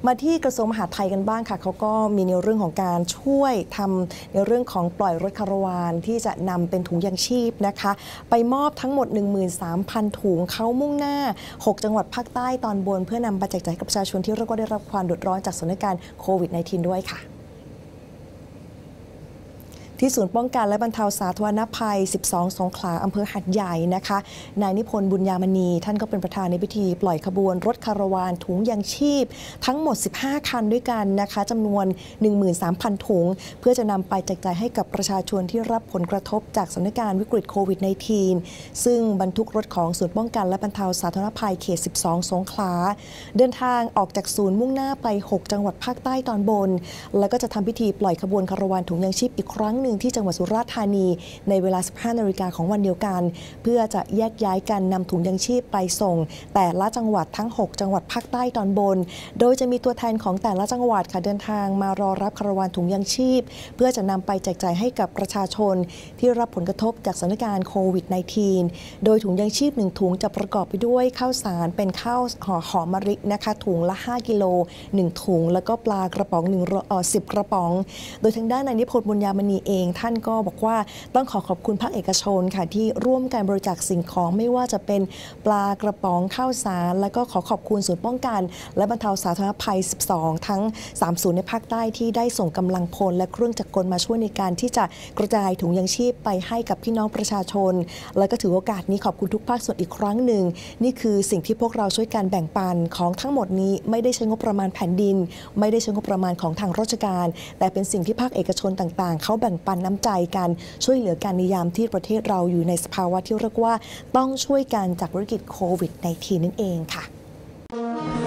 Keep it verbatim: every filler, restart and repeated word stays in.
มาที่กระทรวงมหาดไทยกันบ้างค่ะเขาก็มีในเรื่องของการช่วยทำในเรื่องของปล่อยรถคาราวานที่จะนำเป็นถุงยางชีพนะคะไปมอบทั้งหมด หนึ่งหมื่นสามพัน ถุงเขามุ่งหน้าหกจังหวัดภาคใต้ตอนบนเพื่อนำไปแจกจ่ายกับประชาชนที่เรียกว่าได้รับความเดือดร้อนจากสถานการณ์โควิด สิบเก้า ด้วยค่ะที่ศูนย์ป้องกันและบรรเทาสาธารณภัย สิบสอง สงขลาอำเภอหัดใหญ่นะคะนายนิพนธ์บุญญามณีท่านก็เป็นประธานในพิธีปล่อยขบวนรถคาราวานถุงยางชีพทั้งหมดสิบห้าคันด้วยกันนะคะจำนวน หนึ่งหมื่นสามพัน ถุงเพื่อจะนำไปแจกจ่ายให้กับประชาชนที่รับผลกระทบจากสถานการณ์วิกฤตโควิด สิบเก้า ซึ่งบรรทุกรถของศูนย์ป้องกันและบรรเทาสาธารณภัยเขต สิบสอง สงขลาเดินทางออกจากศูนย์มุ่งหน้าไปหกจังหวัดภาคใต้ตอนบนแล้วก็จะทำพิธีปล่อยขบวนคาราวานถุงยางชีพอีกครั้งหนึ่งที่จังหวัดสุราษฎร์ธานีในเวลา สิบห้า นาฬิกาของวันเดียวกันเพื่อจะแยกย้ายกันนำถุงยางชีพไปส่งแต่ละจังหวัดทั้งหกจังหวัดภาคใต้ตอนบนโดยจะมีตัวแทนของแต่ละจังหวัดค่ะเดินทางมารอรับคาราวานถุงยางชีพเพื่อจะนำไปแจกจ่ายให้กับประชาชนที่รับผลกระทบจากสถานการณ์โควิด สิบเก้า โดยถุงยางชีพหนึ่งถุงจะประกอบไปด้วยข้าวสารเป็นข้าวห่อหอมมะลินะคะถุงละห้ากิโลหนึ่งถุงแล้วก็ปลากระป๋องหนึ่งเอ่อสิบกระป๋องโดยทางด้านนายนิพนธ์บุญญามณีเองท่านก็บอกว่าต้องขอขอบคุณภาคเอกชนค่ะที่ร่วมการบริจาคสิ่งของไม่ว่าจะเป็นปลากระป๋องข้าวสารแล้วก็ขอขอบคุณศูนย์ป้องกันและบรรเทาสาธารณภัย สิบสอง ทั้งสามศูนย์ในภาคใต้ที่ได้ส่งกำลังพลและเครื่องจักรกลมาช่วยในการที่จะกระจายถุงยางชีพไปให้กับพี่น้องประชาชนแล้วก็ถือโอกาสนี้ขอบคุณทุกภาคส่วนอีกครั้งหนึ่งนี่คือสิ่งที่พวกเราช่วยกันแบ่งปันของทั้งหมดนี้ไม่ได้ใช้งบประมาณแผ่นดินไม่ได้ใช้งบประมาณของทางราชการแต่เป็นสิ่งที่ภาคเอกชนต่างๆเขาแบ่งปันน้ำใจกันช่วยเหลือกันในยามที่ประเทศเราอยู่ในสภาวะที่เรียกว่าต้องช่วยกันจากวิกฤตโควิด สิบเก้า นั่นเองค่ะ